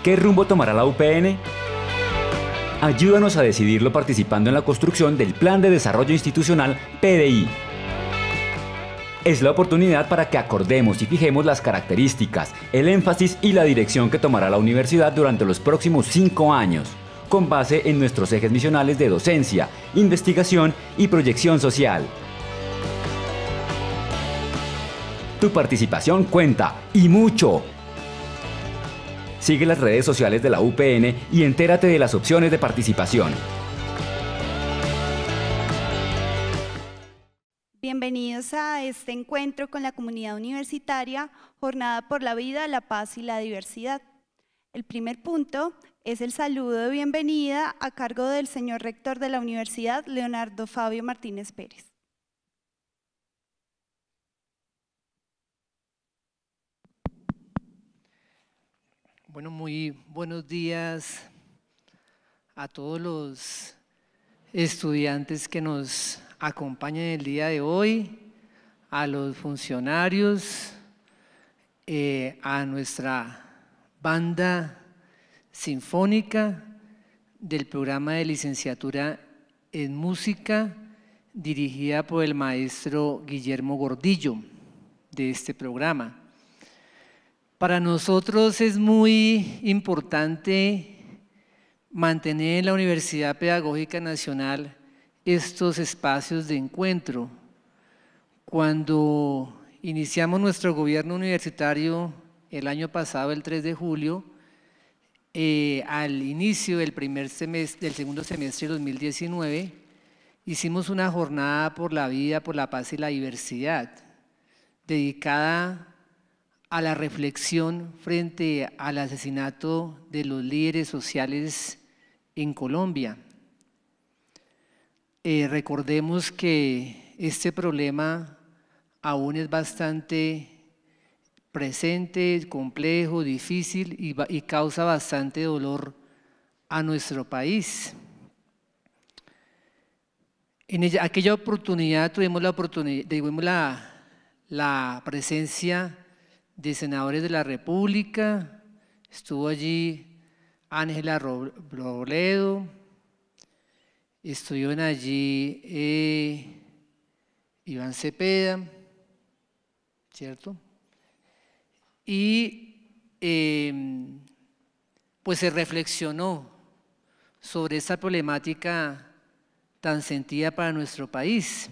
¿Qué rumbo tomará la UPN? Ayúdanos a decidirlo participando en la construcción del Plan de Desarrollo Institucional PDI. Es la oportunidad para que acordemos y fijemos las características, el énfasis y la dirección que tomará la universidad durante los próximos 5 años, con base en nuestros ejes misionales de docencia, investigación y proyección social. Tu participación cuenta, y mucho. Sigue las redes sociales de la UPN y entérate de las opciones de participación. Bienvenidos a este encuentro con la comunidad universitaria, Jornada por la Vida, la Paz y la Diversidad. El primer punto es el saludo de bienvenida a cargo del señor rector de la universidad, Leonardo Fabio Martínez Pérez. Bueno, muy buenos días a todos los estudiantes que nos acompañan el día de hoy, a los funcionarios, a nuestra banda sinfónica del programa de licenciatura en música dirigida por el maestro Guillermo Gordillo de este programa. Para nosotros es muy importante mantener en la Universidad Pedagógica Nacional estos espacios de encuentro. Cuando iniciamos nuestro gobierno universitario el año pasado, el 3 de julio, al inicio del segundo semestre de 2019, hicimos una jornada por la vida, por la paz y la diversidad, dedicada a la reflexión frente al asesinato de los líderes sociales en Colombia. Recordemos que este problema aún es bastante presente, complejo, difícil y causa bastante dolor a nuestro país. En aquella oportunidad tuvimos la presencia de senadores de la República, estuvo allí Ángela Robledo, estuvieron allí Iván Cepeda, ¿cierto? Y pues se reflexionó sobre esta problemática tan sentida para nuestro país.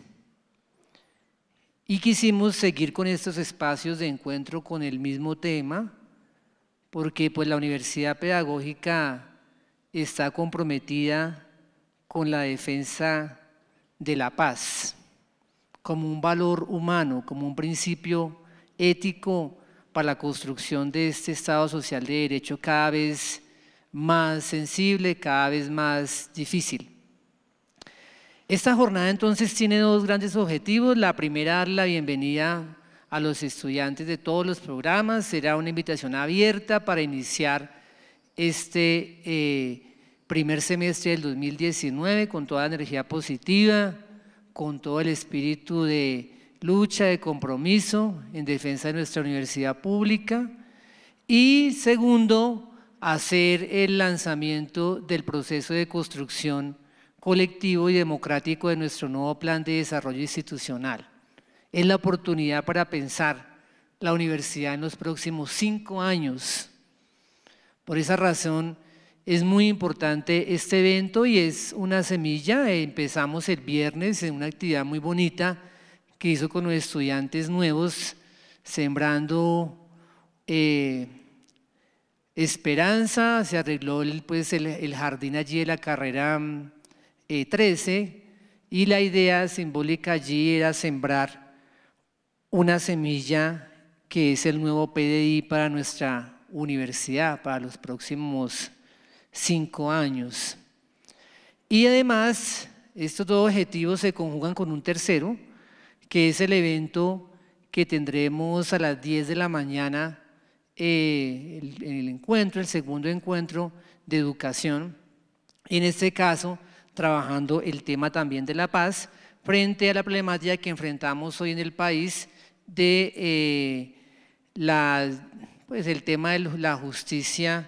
Y quisimos seguir con estos espacios de encuentro con el mismo tema, porque pues la Universidad Pedagógica está comprometida con la defensa de la paz, como un valor humano, como un principio ético para la construcción de este Estado social de derecho cada vez más sensible, cada vez más difícil. Esta jornada entonces tiene dos grandes objetivos. La primera, dar la bienvenida a los estudiantes de todos los programas. Será una invitación abierta para iniciar este primer semestre del 2019 con toda energía positiva, con todo el espíritu de lucha, de compromiso en defensa de nuestra universidad pública. Y segundo, hacer el lanzamiento del proceso de construcción colectivo y democrático de nuestro nuevo plan de desarrollo institucional. Es la oportunidad para pensar la universidad en los próximos 5 años. Por esa razón es muy importante este evento y es una semilla. Empezamos el viernes en una actividad muy bonita que hizo con los estudiantes nuevos, sembrando esperanza. Se arregló el jardín allí de la carrera 13 y la idea simbólica allí era sembrar una semilla que es el nuevo PDI para nuestra universidad para los próximos 5 años. Y además estos dos objetivos se conjugan con un tercero, que es el evento que tendremos a las 10 de la mañana, el segundo encuentro de educación, en este caso trabajando el tema también de la paz frente a la problemática que enfrentamos hoy en el país de el tema de la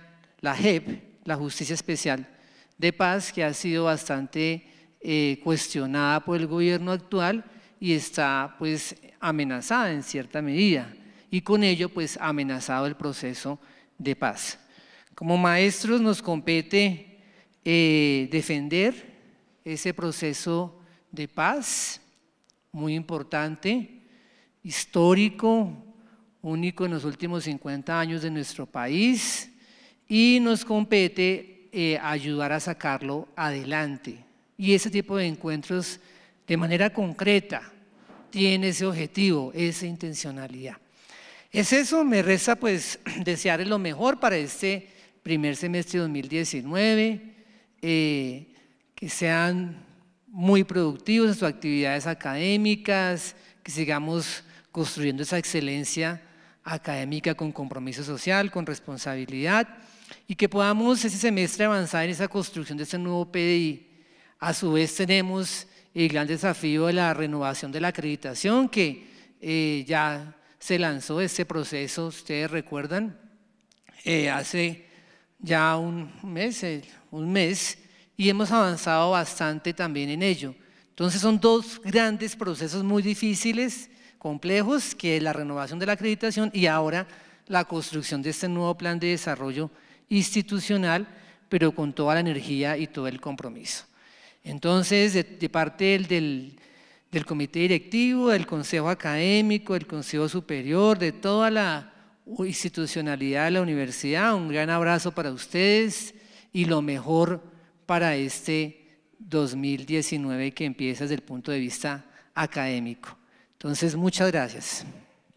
la JEP, la Justicia Especial de Paz, que ha sido bastante cuestionada por el gobierno actual y está pues amenazada en cierta medida, y con ello pues amenazado el proceso de paz. Como maestros nos compete defender ese proceso de paz, muy importante, histórico, único en los últimos 50 años de nuestro país, y nos compete ayudar a sacarlo adelante. Y ese tipo de encuentros de manera concreta tiene ese objetivo, esa intencionalidad. Es eso, me resta pues desearles lo mejor para este primer semestre de 2019, que sean muy productivos en sus actividades académicas, que sigamos construyendo esa excelencia académica con compromiso social, con responsabilidad, y que podamos ese semestre avanzar en esa construcción de este nuevo PDI. A su vez tenemos el gran desafío de la renovación de la acreditación, que ya se lanzó este proceso, ustedes recuerdan, hace ya un mes, y hemos avanzado bastante también en ello. Entonces son dos grandes procesos muy difíciles, complejos, que es la renovación de la acreditación y ahora la construcción de este nuevo plan de desarrollo institucional, pero con toda la energía y todo el compromiso. Entonces, de parte del comité directivo, del consejo académico, del consejo superior, de toda la institucionalidad de la universidad, un gran abrazo para ustedes y lo mejor para este 2019 que empieza desde el punto de vista académico. Entonces, muchas gracias.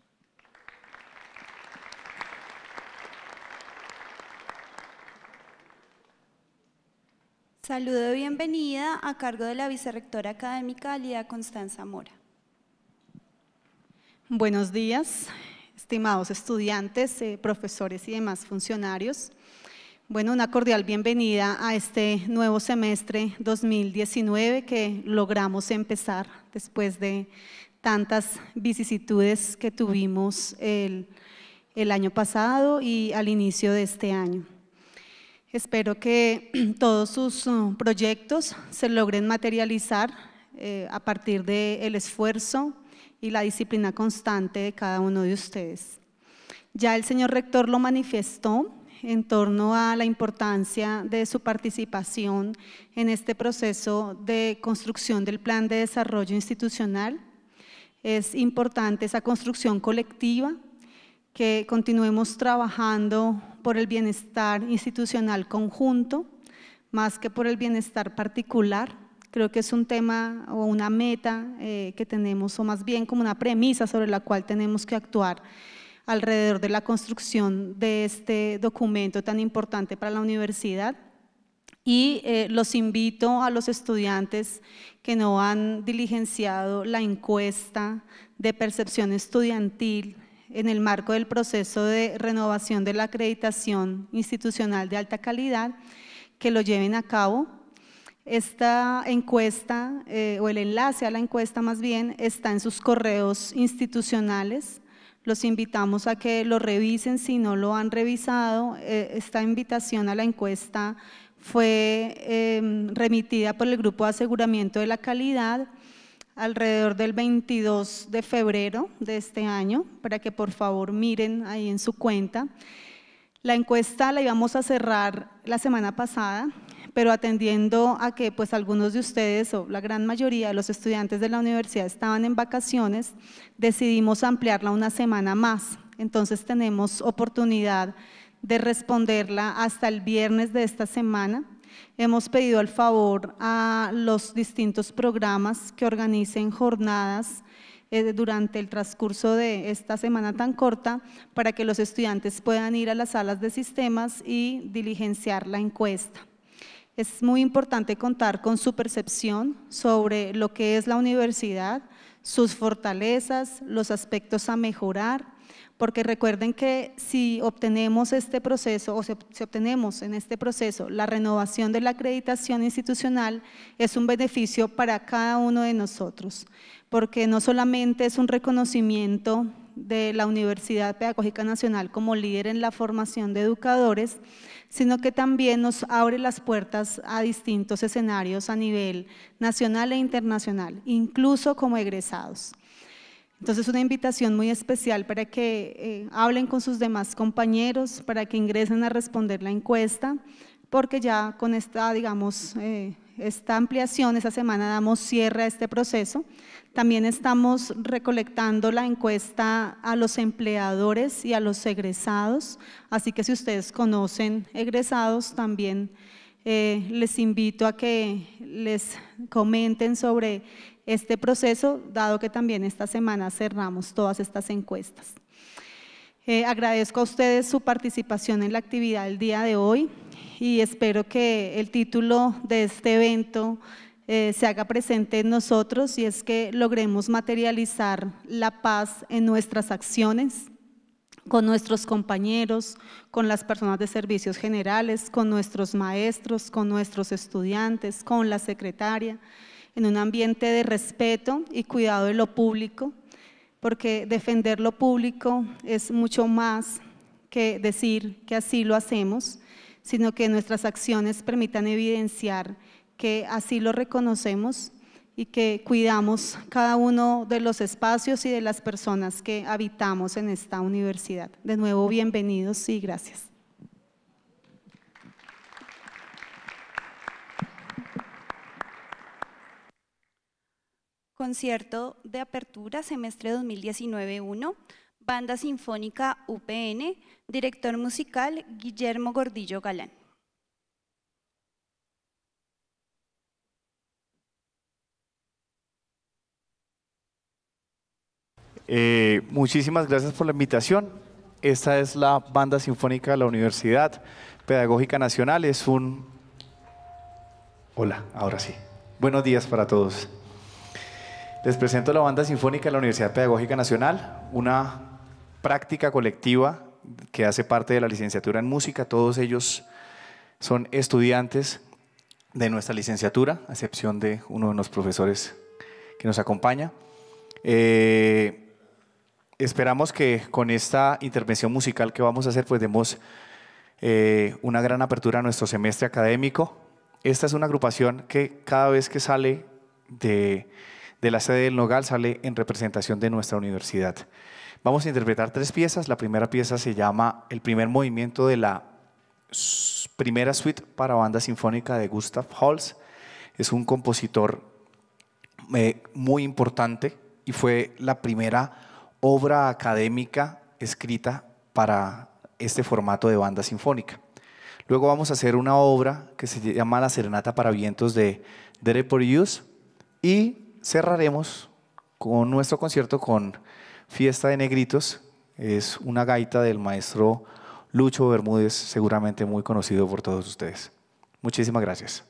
Saludo de bienvenida a cargo de la vicerrectora académica Lida Constanza Mora. Buenos días, estimados estudiantes, profesores y demás funcionarios. Bueno, una cordial bienvenida a este nuevo semestre 2019 que logramos empezar después de tantas vicisitudes que tuvimos el año pasado y al inicio de este año. Espero que todos sus proyectos se logren materializar a partir del esfuerzo y la disciplina constante de cada uno de ustedes. Ya el señor rector lo manifestó en torno a la importancia de su participación en este proceso de construcción del plan de desarrollo institucional. Es importante esa construcción colectiva, que continuemos trabajando por el bienestar institucional conjunto, más que por el bienestar particular. Creo que es un tema o una meta que tenemos, o más bien como una premisa sobre la cual tenemos que actuar alrededor de la construcción de este documento tan importante para la universidad. Y los invito a los estudiantes que no han diligenciado la encuesta de percepción estudiantil en el marco del proceso de renovación de la acreditación institucional de alta calidad, que lo lleven a cabo. Esta encuesta, o el enlace a la encuesta más bien, está en sus correos institucionales. Los invitamos a que lo revisen si no lo han revisado. Esta invitación a la encuesta fue remitida por el Grupo de Aseguramiento de la Calidad alrededor del 22 de febrero de este año, para que por favor miren ahí en su cuenta. La encuesta la íbamos a cerrar la semana pasada, pero atendiendo a que pues algunos de ustedes o la gran mayoría de los estudiantes de la universidad estaban en vacaciones, decidimos ampliarla una semana más. Entonces tenemos oportunidad de responderla hasta el viernes de esta semana. Hemos pedido el favor a los distintos programas que organicen jornadas durante el transcurso de esta semana tan corta, para que los estudiantes puedan ir a las salas de sistemas y diligenciar la encuesta. Es muy importante contar con su percepción sobre lo que es la universidad, sus fortalezas, los aspectos a mejorar, porque recuerden que si obtenemos este proceso, o si obtenemos en este proceso la renovación de la acreditación institucional, es un beneficio para cada uno de nosotros, porque no solamente es un reconocimiento de la Universidad Pedagógica Nacional como líder en la formación de educadores, sino que también nos abre las puertas a distintos escenarios a nivel nacional e internacional, incluso como egresados. Entonces, una invitación muy especial para que hablen con sus demás compañeros, para que ingresen a responder la encuesta, porque ya con esta, digamos, esta ampliación, esta semana damos cierre a este proceso. También estamos recolectando la encuesta a los empleadores y a los egresados, así que si ustedes conocen egresados, también les invito a que les comenten sobre este proceso, dado que también esta semana cerramos todas estas encuestas. Agradezco a ustedes su participación en la actividad del día de hoy y espero que el título de este evento se haga presente en nosotros, y es que logremos materializar la paz en nuestras acciones, con nuestros compañeros, con las personas de servicios generales, con nuestros maestros, con nuestros estudiantes, con la secretaria, en un ambiente de respeto y cuidado de lo público, porque defender lo público es mucho más que decir que así lo hacemos, sino que nuestras acciones permitan evidenciar que así lo reconocemos y que cuidamos cada uno de los espacios y de las personas que habitamos en esta universidad. De nuevo, bienvenidos y gracias. Concierto de apertura, semestre 2019-1, Banda Sinfónica UPN, director musical Guillermo Gordillo Galán. Muchísimas gracias por la invitación. Esta es la Banda Sinfónica de la Universidad Pedagógica Nacional. Hola, ahora sí. Buenos días para todos. Les presento la Banda Sinfónica de la Universidad Pedagógica Nacional, una práctica colectiva que hace parte de la licenciatura en música. Todos ellos son estudiantes de nuestra licenciatura, a excepción de uno de los profesores que nos acompaña. Esperamos que con esta intervención musical que vamos a hacer, pues demos una gran apertura a nuestro semestre académico. Esta es una agrupación que cada vez que sale de la sede del Nogal sale en representación de nuestra universidad. Vamos a interpretar 3 piezas. La primera pieza se llama El primer movimiento de la primera suite para banda sinfónica de Gustav Holst. Es un compositor muy importante y fue la primera obra académica escrita para este formato de banda sinfónica. Luego vamos a hacer una obra que se llama La Serenata para Vientos de Dere Porius y cerraremos con nuestro concierto con Fiesta de Negritos. Es una gaita del maestro Lucho Bermúdez, seguramente muy conocido por todos ustedes. Muchísimas gracias.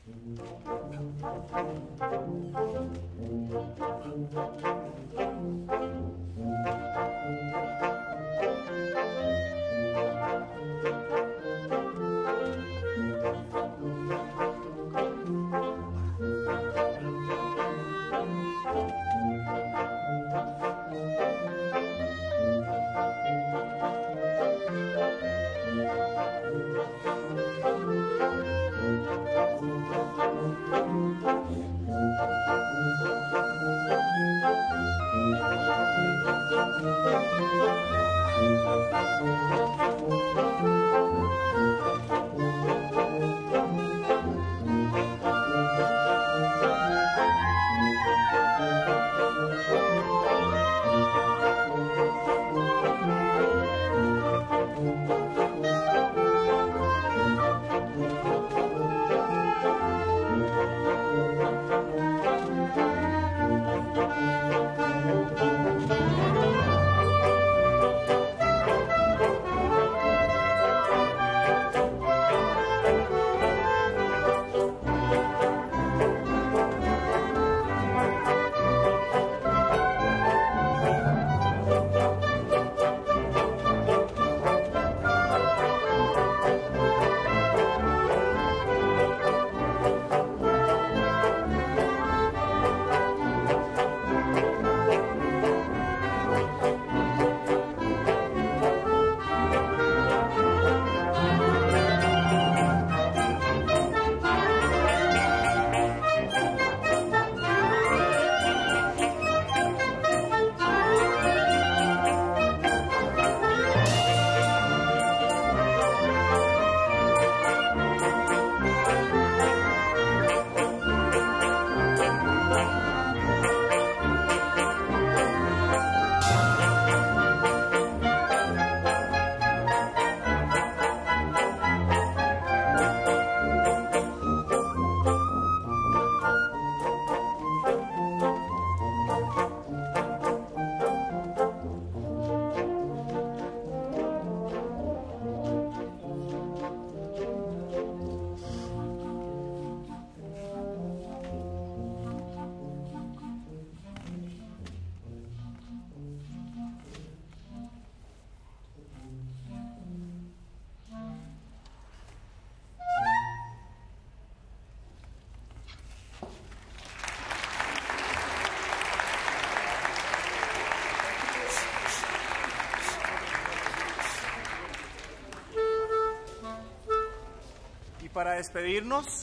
Para despedirnos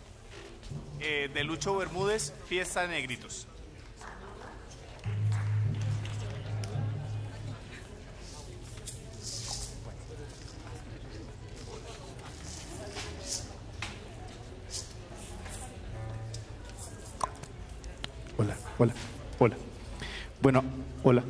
de Lucho Bermúdez, Fiesta de Negritos. Hola, hola, hola. Bueno, hola.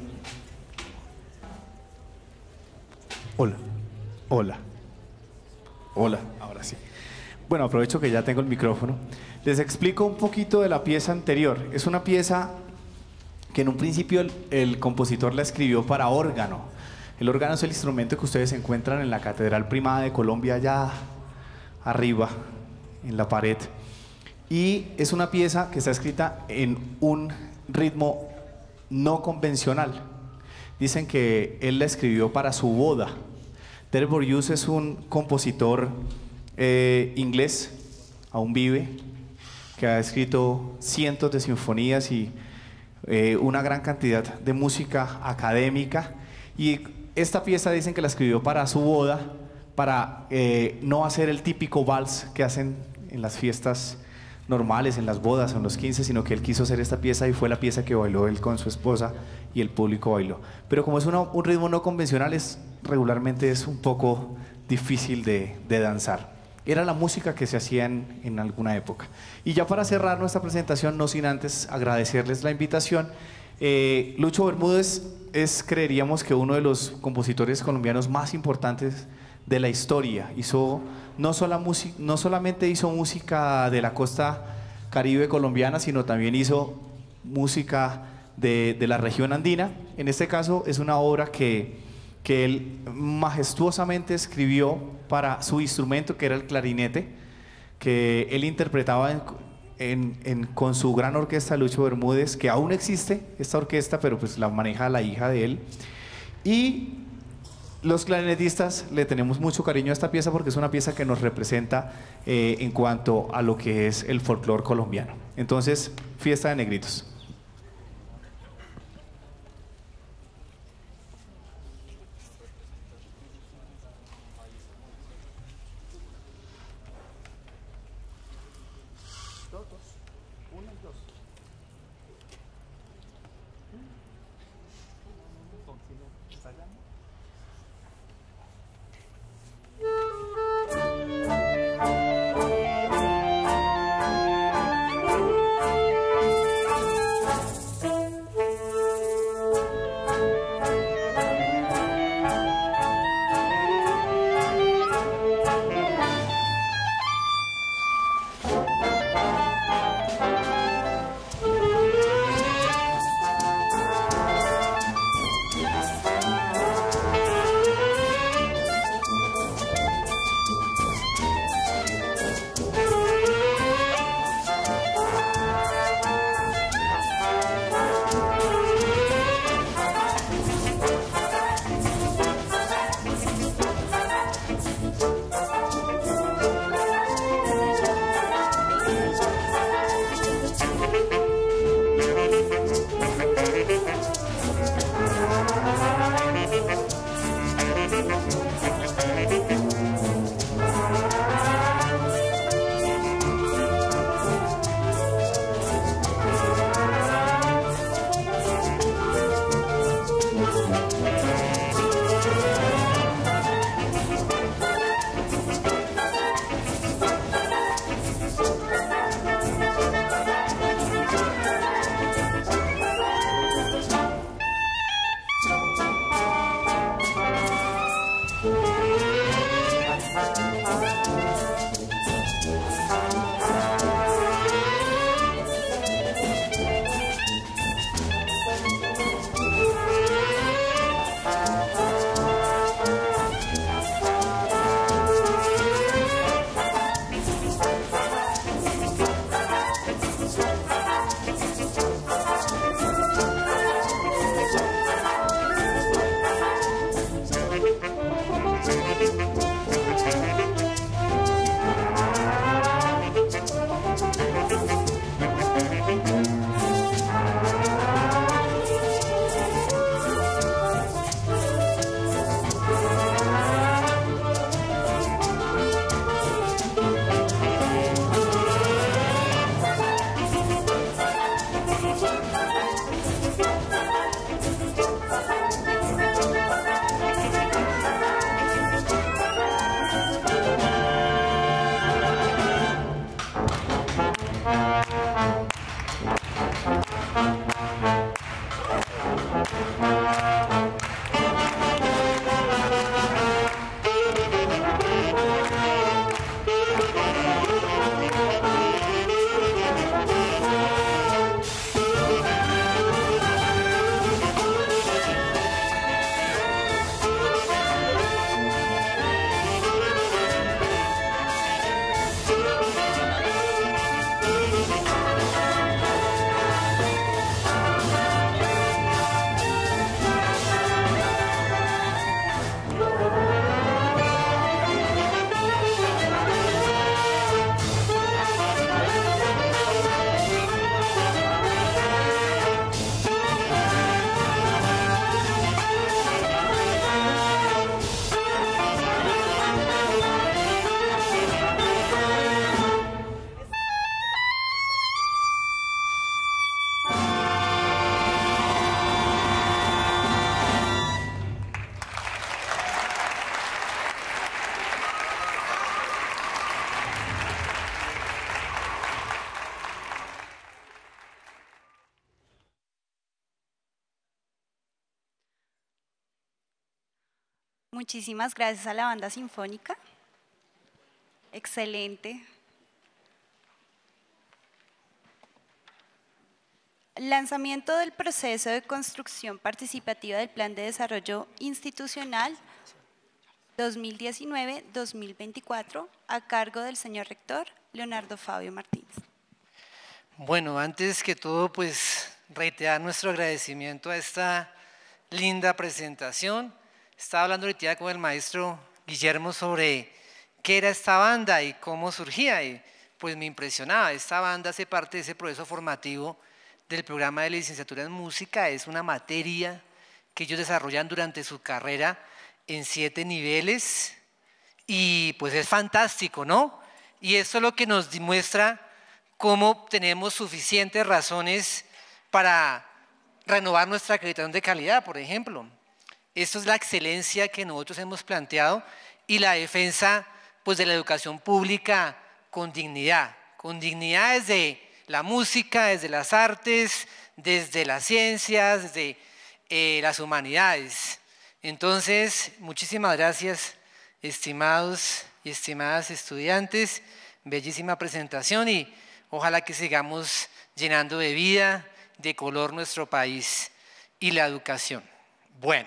Hola, hola. Hola, ahora sí. Bueno, aprovecho que ya tengo el micrófono. Les explico un poquito de la pieza anterior. Es una pieza que en un principio el compositor la escribió para órgano. El órgano es el instrumento que ustedes encuentran en la Catedral Primada de Colombia, allá arriba, en la pared. Y es una pieza que está escrita en un ritmo no convencional. Dicen que él la escribió para su boda. Ter Bourdieu es un compositor inglés, aún vive, que ha escrito cientos de sinfonías y una gran cantidad de música académica, y esta pieza dicen que la escribió para su boda, para no hacer el típico vals que hacen en las fiestas normales, en las bodas o en los 15, sino que él quiso hacer esta pieza y fue la pieza que bailó él con su esposa y el público bailó. Pero como es un ritmo no convencional, regularmente es un poco difícil de danzar. Era la música que se hacía en alguna época. Y ya para cerrar nuestra presentación, no sin antes agradecerles la invitación, Lucho Bermúdez creeríamos que uno de los compositores colombianos más importantes de la historia. No solamente hizo música de la costa caribe colombiana, sino también hizo música de la región andina. En este caso es una obra que él majestuosamente escribió para su instrumento, que era el clarinete, que él interpretaba con su gran orquesta Lucho Bermúdez, que aún existe esta orquesta, pero pues la maneja la hija de él. Y los clarinetistas le tenemos mucho cariño a esta pieza porque es una pieza que nos representa en cuanto a lo que es el folclore colombiano. Entonces, Fiesta de Negritos. Muchísimas gracias a la Banda Sinfónica. Excelente. Lanzamiento del proceso de construcción participativa del Plan de Desarrollo Institucional 2019-2024 a cargo del señor rector Leonardo Fabio Martínez. Bueno, antes que todo, pues reiterar nuestro agradecimiento a esta linda presentación. Estaba hablando ahorita con el maestro Guillermo sobre qué era esta banda y cómo surgía, y pues me impresionaba. Esta banda hace parte de ese proceso formativo del programa de licenciatura en música. Es una materia que ellos desarrollan durante su carrera en 7 niveles y pues es fantástico, ¿no? Y esto es lo que nos demuestra cómo tenemos suficientes razones para renovar nuestra acreditación de calidad, por ejemplo. Esto es la excelencia que nosotros hemos planteado y la defensa pues, de la educación pública con dignidad desde la música, desde las artes, desde las ciencias, desde las humanidades. Entonces, muchísimas gracias, estimados y estimadas estudiantes, bellísima presentación y ojalá que sigamos llenando de vida, de color nuestro país y la educación. Bueno,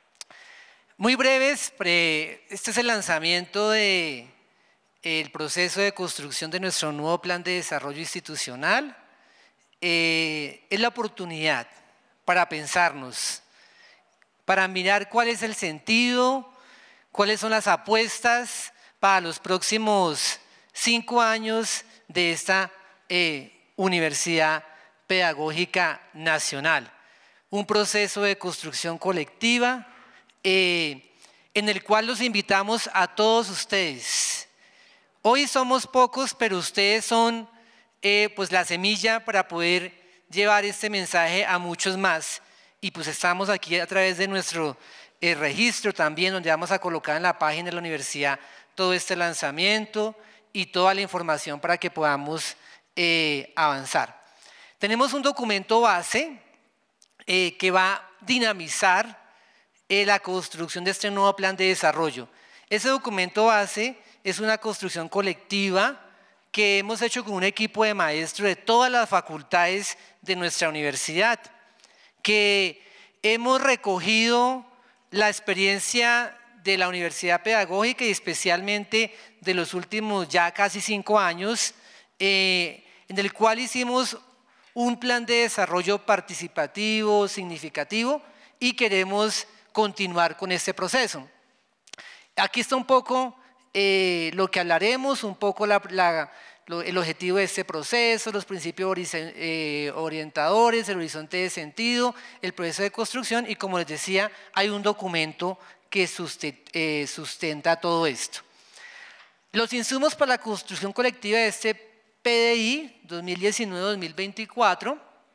muy breves, este es el lanzamiento del proceso de construcción de nuestro nuevo plan de desarrollo institucional. Es la oportunidad para pensarnos, para mirar cuál es el sentido, cuáles son las apuestas para los próximos 5 años de esta Universidad Pedagógica Nacional. Un proceso de construcción colectiva en el cual los invitamos a todos ustedes. Hoy somos pocos, pero ustedes son pues la semilla para poder llevar este mensaje a muchos más. Y pues estamos aquí a través de nuestro registro también, donde vamos a colocar en la página de la universidad todo este lanzamiento y toda la información para que podamos avanzar. Tenemos un documento base que va a dinamizar la construcción de este nuevo plan de desarrollo. Ese documento base es una construcción colectiva que hemos hecho con un equipo de maestros de todas las facultades de nuestra universidad, que hemos recogido la experiencia de la Universidad Pedagógica y especialmente de los últimos ya casi 5 años, en el cual hicimos un plan de desarrollo participativo, significativo y queremos continuar con este proceso. Aquí está un poco lo que hablaremos, un poco el objetivo de este proceso, los principios orientadores, el horizonte de sentido, el proceso de construcción y como les decía, hay un documento que sustenta todo esto. Los insumos para la construcción colectiva de este PDI 2019-2024,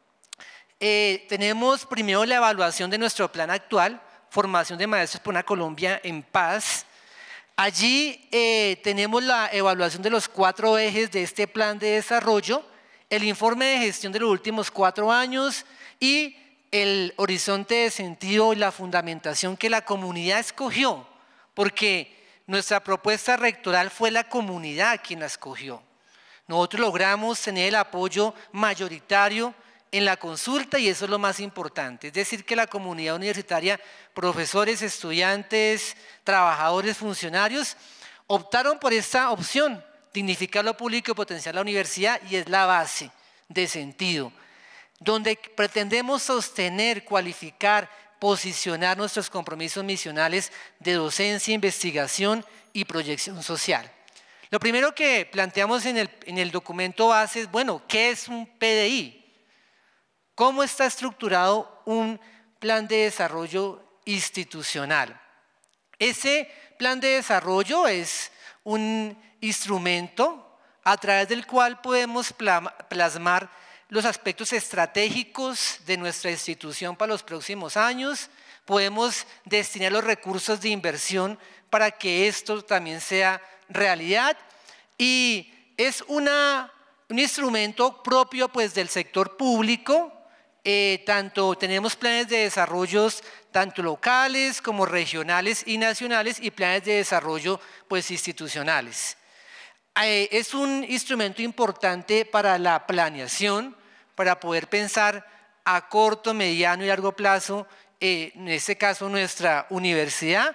tenemos primero la evaluación de nuestro plan actual, formación de maestros por una Colombia en paz. Allí tenemos la evaluación de los 4 ejes de este plan de desarrollo, el informe de gestión de los últimos 4 años y el horizonte de sentido y la fundamentación que la comunidad escogió, porque nuestra propuesta rectoral fue la comunidad quien la escogió. Nosotros logramos tener el apoyo mayoritario en la consulta y eso es lo más importante, es decir que la comunidad universitaria, profesores, estudiantes, trabajadores, funcionarios, optaron por esta opción, dignificar lo público y potenciar la universidad y es la base de sentido, donde pretendemos sostener, cualificar, posicionar nuestros compromisos misionales de docencia, investigación y proyección social. Lo primero que planteamos en el documento base es, bueno, ¿qué es un PDI? ¿Cómo está estructurado un plan de desarrollo institucional? Ese plan de desarrollo es un instrumento a través del cual podemos plasmar los aspectos estratégicos de nuestra institución para los próximos años, podemos destinar los recursos de inversión para que esto también sea realidad y es un instrumento propio pues, del sector público. Tenemos planes de desarrollo tanto locales como regionales y nacionales y planes de desarrollo pues, institucionales. Es un instrumento importante para la planeación, para poder pensar a corto, mediano y largo plazo, en este caso nuestra universidad.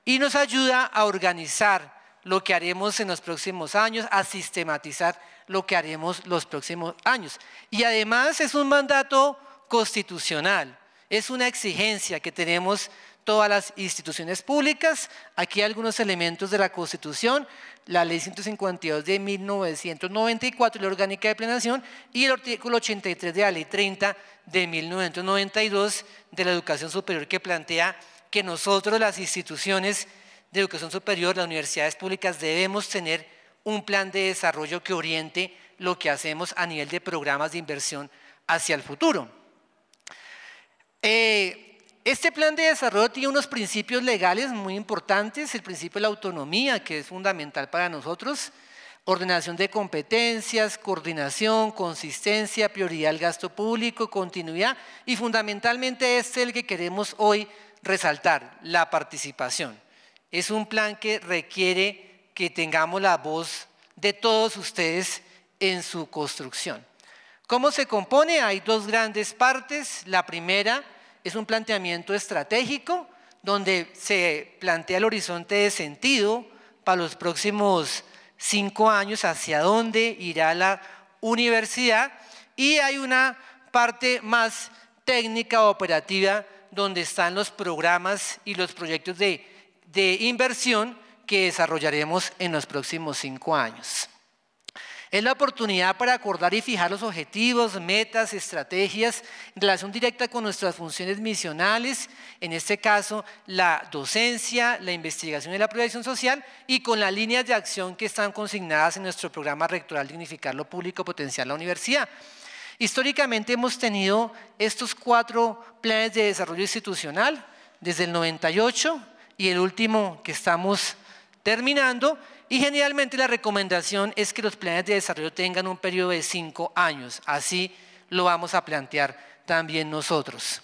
y nos ayuda a organizar lo que haremos en los próximos años, a sistematizar lo que haremos los próximos años. Y además es un mandato constitucional, es una exigencia que tenemos todas las instituciones públicas. Aquí hay algunos elementos de la Constitución, la Ley 152 de 1994, la Orgánica de Planeación, y el artículo 83 de la Ley 30 de 1992 de la Educación Superior, que plantea que nosotros, las instituciones de educación superior, las universidades públicas, debemos tener un plan de desarrollo que oriente lo que hacemos a nivel de programas de inversión hacia el futuro. Este plan de desarrollo tiene unos principios legales muy importantes, el principio de la autonomía, que es fundamental para nosotros, ordenación de competencias, coordinación, consistencia, prioridad al gasto público, continuidad, y fundamentalmente este es el que queremos hoy resaltar, la participación. Es un plan que requiere que tengamos la voz de todos ustedes en su construcción. ¿Cómo se compone? Hay dos grandes partes. La primera es un planteamiento estratégico donde se plantea el horizonte de sentido para los próximos 5 años, hacia dónde irá la universidad, y hay una parte más técnica operativa donde están los programas y los proyectos de inversión que desarrollaremos en los próximos 5 años. Es la oportunidad para acordar y fijar los objetivos, metas, estrategias en relación directa con nuestras funciones misionales, en este caso la docencia, la investigación y la proyección social, y con las líneas de acción que están consignadas en nuestro programa rectoral Dignificar lo Público, Potenciar la Universidad. Históricamente hemos tenido estos 4 planes de desarrollo institucional desde el 98 y el último que estamos terminando, y generalmente la recomendación es que los planes de desarrollo tengan un periodo de 5 años, así lo vamos a plantear también nosotros.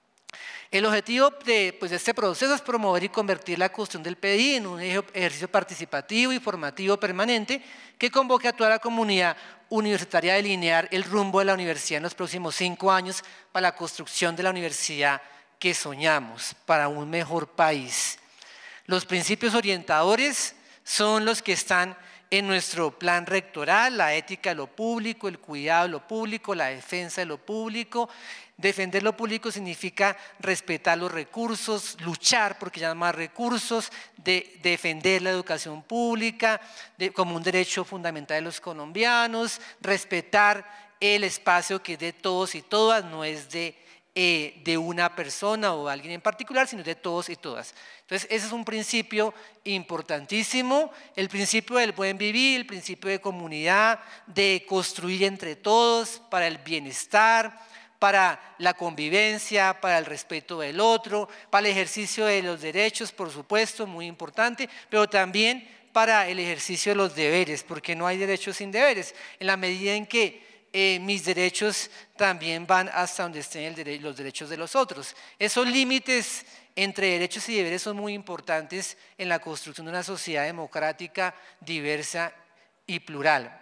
El objetivo de este proceso es promover y convertir la construcción del PDI en un ejercicio participativo y formativo permanente que convoque a toda la comunidad universitaria a delinear el rumbo de la universidad en los próximos 5 años para la construcción de la universidad que soñamos, para un mejor país. Los principios orientadores son los que están en nuestro plan rectoral: la ética de lo público, el cuidado de lo público, la defensa de lo público. Defender lo público significa respetar los recursos, luchar porque haya más recursos, defender la educación pública como un derecho fundamental de los colombianos, respetar el espacio que es de todos y todas, no es de una persona o alguien en particular, sino de todos y todas. Entonces, ese es un principio importantísimo, el principio del buen vivir, el principio de comunidad, de construir entre todos para el bienestar, para la convivencia, para el respeto del otro, para el ejercicio de los derechos, por supuesto, muy importante, pero también para el ejercicio de los deberes, porque no hay derechos sin deberes, en la medida en que mis derechos también van hasta donde estén los derechos de los otros. Esos límites entre derechos y deberes son muy importantes en la construcción de una sociedad democrática, diversa y plural.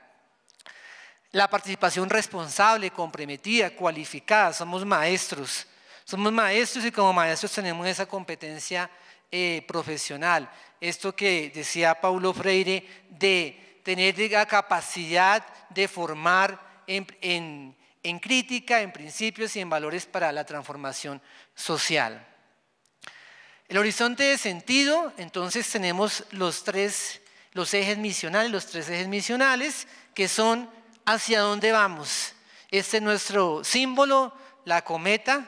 La participación responsable, comprometida, cualificada. Somos maestros y como maestros tenemos esa competencia profesional. Esto que decía Paulo Freire, de tener la capacidad de formar en crítica, en principios y en valores para la transformación social. El horizonte de sentido, entonces tenemos los tres ejes misionales, que son hacia dónde vamos. Este es nuestro símbolo, la cometa,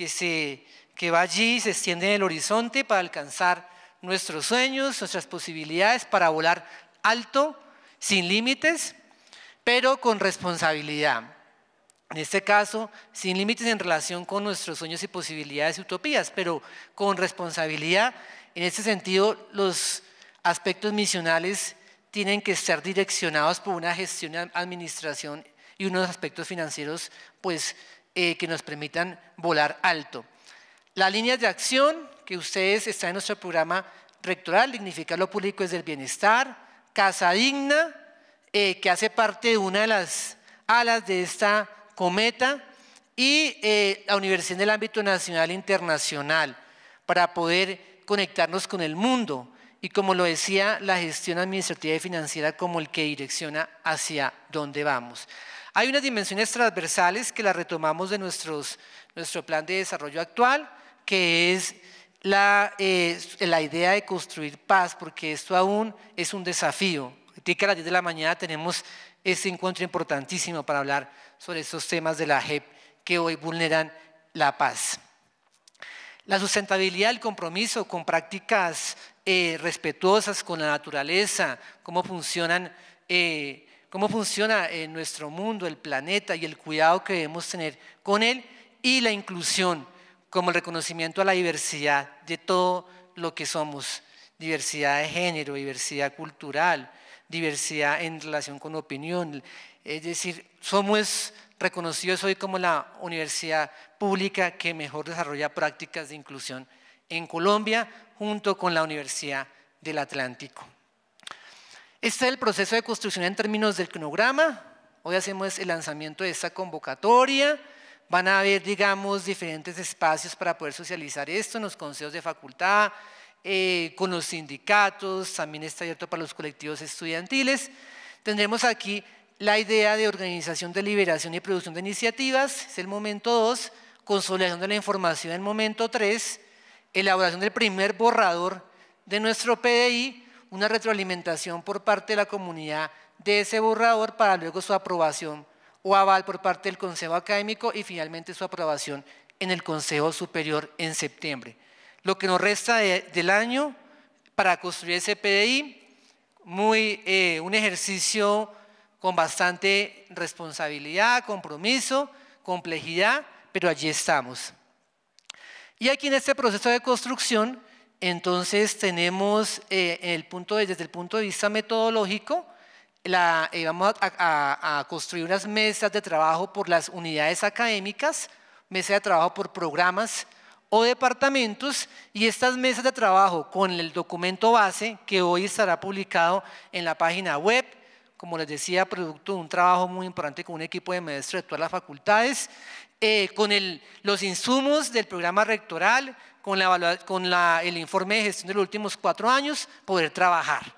que va allí y se extiende en el horizonte para alcanzar nuestros sueños, nuestras posibilidades, para volar alto, sin límites, pero con responsabilidad. En este caso, sin límites en relación con nuestros sueños y posibilidades y utopías, pero con responsabilidad. En este sentido, los aspectos misionales tienen que estar direccionados por una gestión y administración y unos aspectos financieros que nos permitan volar alto. Las líneas de acción que ustedes están en nuestro programa rectoral: Dignificar lo Público desde el Bienestar, Casa Digna, que hace parte de una de las alas de esta cometa, y la universidad en el ámbito nacional e internacional, para poder conectarnos con el mundo y, como lo decía, la gestión administrativa y financiera como el que direcciona hacia dónde vamos. Hay unas dimensiones transversales que las retomamos de nuestro plan de desarrollo actual, que es la idea de construir paz, porque esto aún es un desafío. A las 10 de la mañana tenemos este encuentro importantísimo para hablar sobre estos temas de la JEP que hoy vulneran la paz. La sustentabilidad, el compromiso con prácticas respetuosas con la naturaleza, cómo funciona nuestro mundo, el planeta y el cuidado que debemos tener con él, y la inclusión como el reconocimiento a la diversidad de todo lo que somos, diversidad de género, diversidad cultural, diversidad en relación con opinión. Es decir, somos reconocidos hoy como la universidad pública que mejor desarrolla prácticas de inclusión en Colombia, junto con la Universidad del Atlántico. Este es el proceso de construcción en términos del cronograma. Hoy hacemos el lanzamiento de esta convocatoria. Van a haber, digamos, diferentes espacios para poder socializar esto en los consejos de facultad, con los sindicatos, también está abierto para los colectivos estudiantiles. Tendremos aquí la idea de organización, deliberación y producción de iniciativas, es el momento 2, consolidación de la información en el momento 3, elaboración del primer borrador de nuestro PDI, una retroalimentación por parte de la comunidad de ese borrador para luego su aprobación o aval por parte del Consejo Académico y finalmente su aprobación en el Consejo Superior en septiembre. Lo que nos resta del año para construir ese PDI, un ejercicio con bastante responsabilidad, compromiso, complejidad, pero allí estamos. Y aquí en este proceso de construcción, entonces tenemos desde el punto de vista metodológico, vamos a construir unas mesas de trabajo por las unidades académicas, mesas de trabajo por programas o departamentos, y estas mesas de trabajo con el documento base que hoy estará publicado en la página web, como les decía, producto de un trabajo muy importante con un equipo de maestros de todas las facultades, con los insumos del programa rectoral, con el informe de gestión de los últimos 4 años, poder trabajar.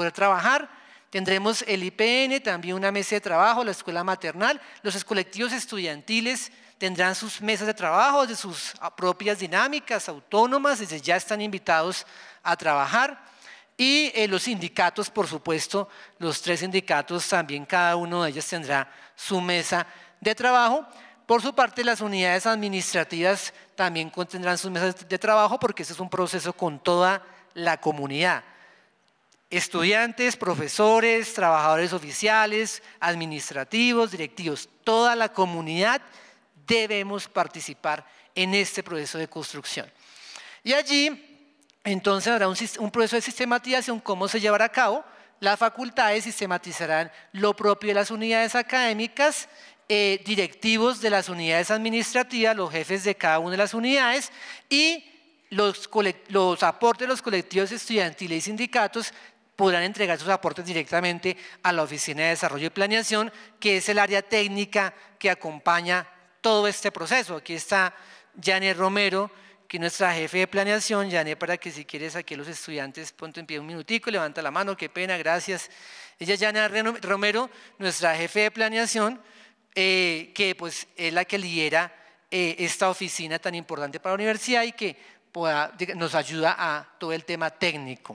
Tendremos el IPN, también una mesa de trabajo, la escuela maternal, los colectivos estudiantiles tendrán sus mesas de trabajo de sus propias dinámicas autónomas, desde ya están invitados a trabajar. Y los sindicatos, por supuesto, los 3 sindicatos también, cada uno de ellos tendrá su mesa de trabajo. Por su parte, las unidades administrativas también tendrán sus mesas de trabajo, porque este es un proceso con toda la comunidad. Estudiantes, profesores, trabajadores oficiales, administrativos, directivos, toda la comunidad debemos participar en este proceso de construcción. Y allí, entonces, habrá un proceso de sistematización, cómo se llevará a cabo. Las facultades sistematizarán lo propio de las unidades académicas, directivos de las unidades administrativas, los jefes de cada una de las unidades, y los aportes de los colectivos estudiantiles y sindicatos podrán entregar sus aportes directamente a la Oficina de Desarrollo y Planeación, que es el área técnica que acompaña todo este proceso. Aquí está Janet Romero, que es nuestra jefe de planeación. Janet, para que si quieres aquí los estudiantes, ponte en pie un minutico, levanta la mano, qué pena, gracias. Ella es Janet Romero, nuestra jefe de planeación, que pues es la que lidera esta oficina tan importante para la universidad y que nos ayuda a todo el tema técnico.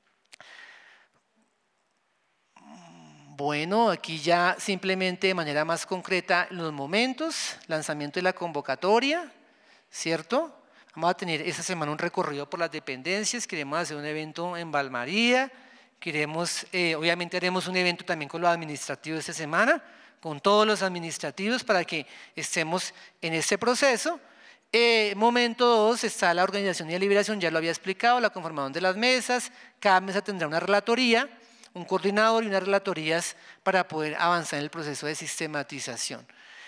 Bueno, aquí ya simplemente de manera más concreta los momentos, lanzamiento de la convocatoria, ¿cierto? Vamos a tener esta semana un recorrido por las dependencias, queremos hacer un evento en Valmaría, obviamente haremos un evento también con los administrativos esta semana, con todos los administrativos para que estemos en este proceso. Momento 2 está la organización y deliberación, ya lo había explicado, la conformación de las mesas, cada mesa tendrá una relatoría, un coordinador y unas relatorías para poder avanzar en el proceso de sistematización.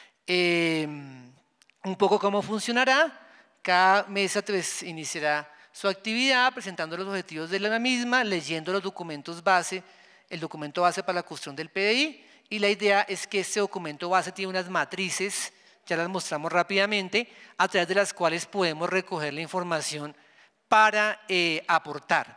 Un poco cómo funcionará, cada mesa pues, iniciará su actividad presentando los objetivos de la misma, leyendo los documentos base, el documento base para la construcción del PDI, y la idea es que este documento base tiene unas matrices, ya las mostramos rápidamente, a través de las cuales podemos recoger la información para aportar.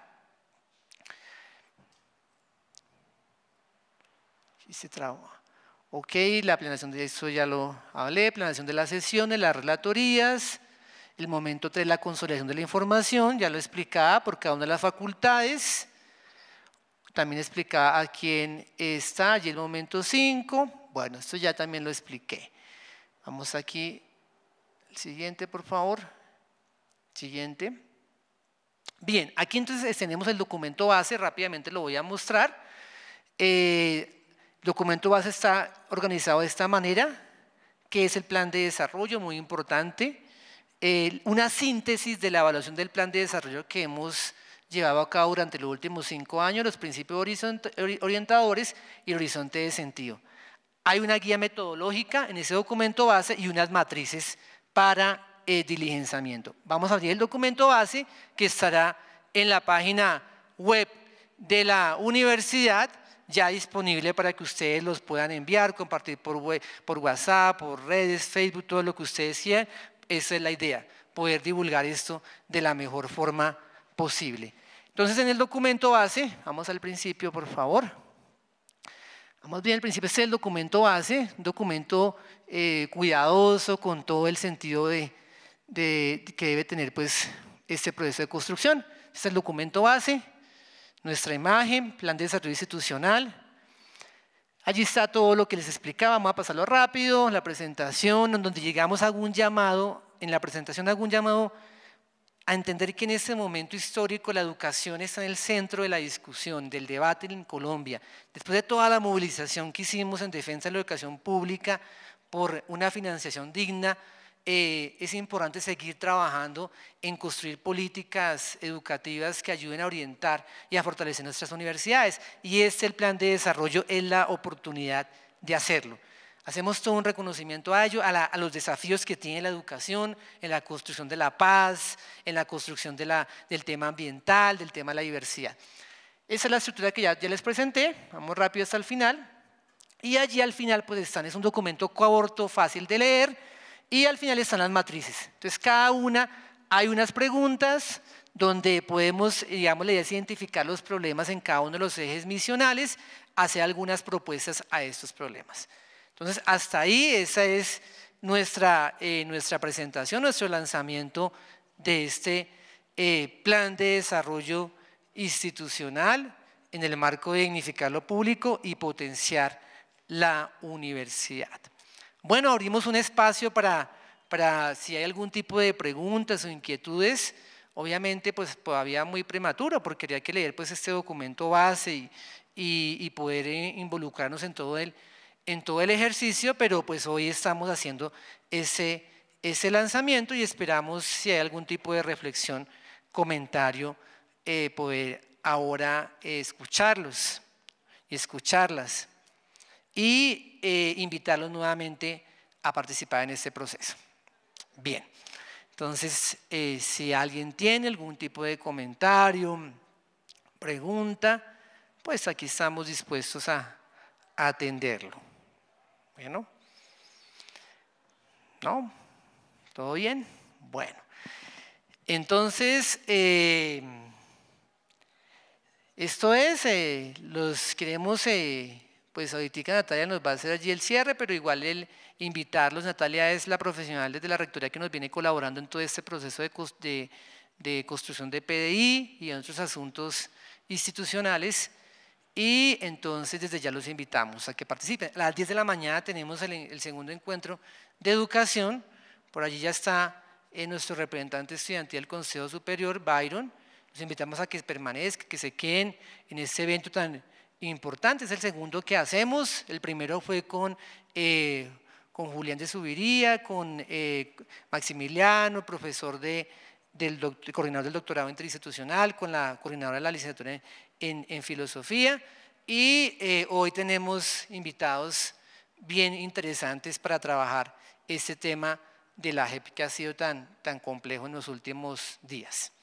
Y se trabó. Ok, la planeación de eso ya lo hablé, planeación de las sesiones, las relatorías, el momento 3, la consolidación de la información, ya lo explicaba por cada una de las facultades, también explicaba a quién está, allí el momento 5, bueno, esto ya también lo expliqué. Vamos aquí, el siguiente por favor, siguiente. Bien, aquí entonces tenemos el documento base, rápidamente lo voy a mostrar. El documento base está organizado de esta manera, que es el plan de desarrollo, muy importante. Una síntesis de la evaluación del plan de desarrollo que hemos llevado a cabo durante los últimos 5 años, los principios orientadores y el horizonte de sentido. Hay una guía metodológica en ese documento base y unas matrices para diligenciamiento. Vamos a abrir el documento base que estará en la página web de la universidad, ya disponible para que ustedes los puedan enviar, compartir por WhatsApp, por redes, Facebook, todo lo que ustedes quieran. Esa es la idea, poder divulgar esto de la mejor forma posible. Entonces, en el documento base, vamos al principio, por favor. Vamos bien, al principio este es el documento base, un documento cuidadoso, con todo el sentido que debe tener pues, este proceso de construcción. Este es el documento base. Nuestra imagen, plan de desarrollo institucional. Allí está todo lo que les explicaba, vamos a pasarlo rápido, la presentación, en donde llegamos a algún llamado, en la presentación algún llamado a entender que en este momento histórico la educación está en el centro de la discusión, del debate en Colombia. Después de toda la movilización que hicimos en defensa de la educación pública por una financiación digna, es importante seguir trabajando en construir políticas educativas que ayuden a orientar y a fortalecer nuestras universidades. Y el plan de desarrollo es la oportunidad de hacerlo. Hacemos todo un reconocimiento a ello, a los desafíos que tiene la educación en la construcción de la paz, en la construcción del tema ambiental, del tema de la diversidad. Esa es la estructura que ya les presenté, vamos rápido hasta el final. Y allí al final pues es un documento coaborto, fácil de leer, y al final están las matrices. Entonces cada una hay unas preguntas donde podemos, digamos, la idea es identificar los problemas en cada uno de los ejes misionales, hacer algunas propuestas a estos problemas. Entonces hasta ahí esa es nuestra presentación, nuestro lanzamiento de este plan de desarrollo institucional en el marco de dignificar lo público y potenciar la universidad. Bueno, abrimos un espacio para si hay algún tipo de preguntas o inquietudes, obviamente pues todavía muy prematuro porque habría que leer pues este documento base y poder involucrarnos en todo el ejercicio, pero pues hoy estamos haciendo ese lanzamiento y esperamos si hay algún tipo de reflexión, comentario, poder ahora escucharlos y escucharlas y invitarlos nuevamente a participar en este proceso. Bien, entonces si alguien tiene algún tipo de comentario, pregunta, pues aquí estamos dispuestos a atenderlo. Bueno, ¿no? ¿Todo bien? Bueno, entonces esto es, los queremos, pues ahorita Natalia nos va a hacer allí el cierre, pero igual invitarlos. Natalia es la profesional desde la rectoría que nos viene colaborando en todo este proceso de construcción de PDI y en otros asuntos institucionales. Y entonces desde ya los invitamos a que participen. A las 10 de la mañana tenemos el segundo encuentro de educación. Por allí ya está nuestro representante estudiantil del Consejo Superior, Byron. Los invitamos a que permanezcan, que se queden en este evento tan importante. Es el segundo que hacemos. El primero fue con Julián de Subiría, con Maximiliano, profesor coordinador del doctorado interinstitucional, con la coordinadora de la licenciatura en filosofía, y hoy tenemos invitados bien interesantes para trabajar este tema de la JEP que ha sido tan complejo en los últimos días.